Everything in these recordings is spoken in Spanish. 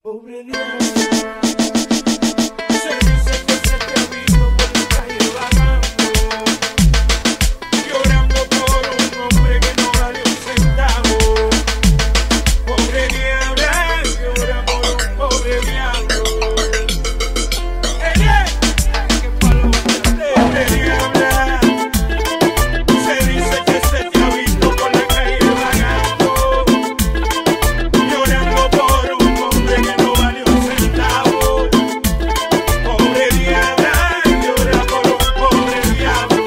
Pobre Dios, se dice que se te ha visto por la calle vagando, llorando por un hombre que no vale un centavo. Pobre diabla, llora por un pobre diablo. Pobre diabla, se dice que se te ha visto por la calle vagando, llorando por un hombre que no vale un centavo. Pobre diabla, llora por un pobre diablo,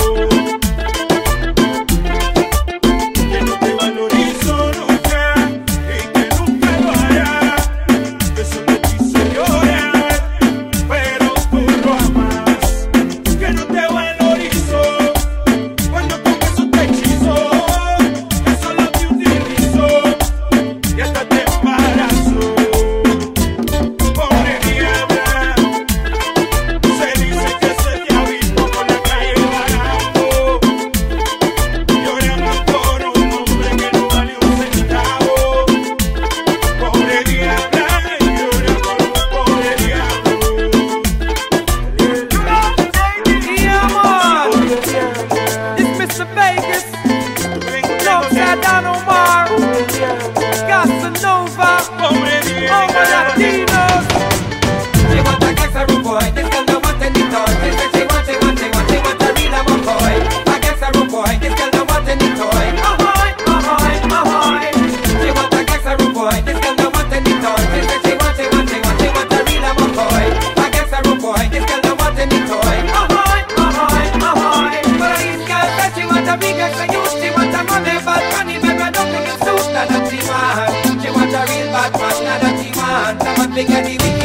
que no te valorizo nunca y que nunca lo hará, que solo quiso llorar, pero tú lo amas, que no te valorizo cuando con eso te hechizo, que solo te utilizo y hasta te embarazo. Pobre diabla, se dice que se te ha visto por la calle vagando, llorando por un hombre que no vale un centavo. Pobre diabla, llora por un pobre diablo. Yeah, man. It's Mr. Vegas. Alongside Don Omar. Casanova. Pobre All my diabla, Latinos. She want a gangsta rude boy, this girl don't want any toy. She said she want a real McCoy. A gangsta rude boy, this girl don't want any toy. Ahoy, ahoy, ahoy. She want a gangsta rude boy, this girl don't want any toy. She said she want a real McCoy. A gangsta rude boy, this girl don't want any toy. Ahoy, ahoy, ahoy. But this girl said she want a big extra youth. She want a money bad money, baby, don't think it's suit, not that she want. She want a real bad man, not that she want. Some big and the